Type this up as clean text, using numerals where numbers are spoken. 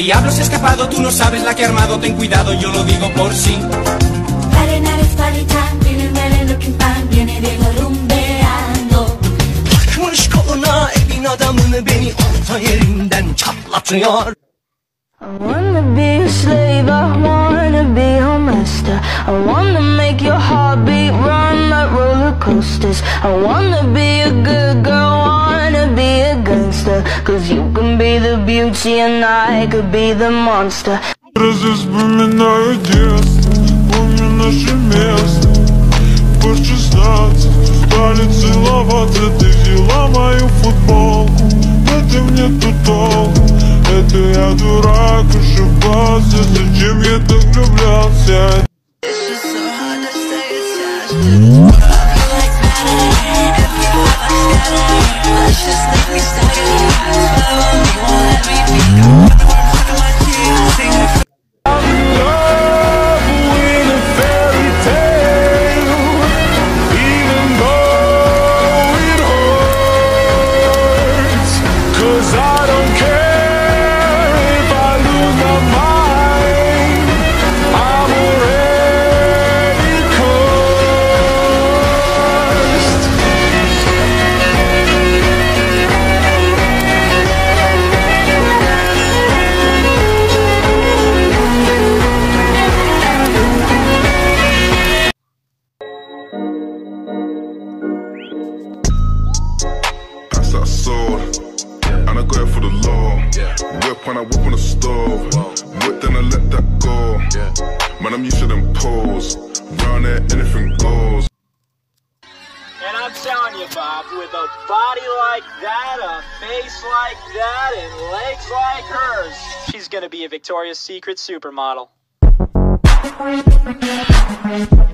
diablo se ha escapado, tú no sabes la que ha armado, ten cuidado, yo lo digo por sí. Friday night is party time, feeling ready, looking fine, viene Diego rumbeando. Takmış koluna evin adamını, beni orta yerinden çatlatıyor. I wanna be a slave, I wanna be your master. I wanna make your heartbeat run like roller coasters. I wanna be a good girl, wanna be a gangster. Cause you can be the beauty and I could be the monster. Вспоминаю детство, помню наше место. По 16 стали целоваться, ты взяла мою футболку. Это мне тут толку, это я дурак, ошибался. Зачем я так влюблялся? I sold, and I go for the law. Whip when I whip on the stove. Whip then I let that go. Man, I'm used to them pose. Round there, anything goes. And I'm telling you, Bob, with a body like that, a face like that, and legs like hers, she's gonna be a Victoria's Secret supermodel.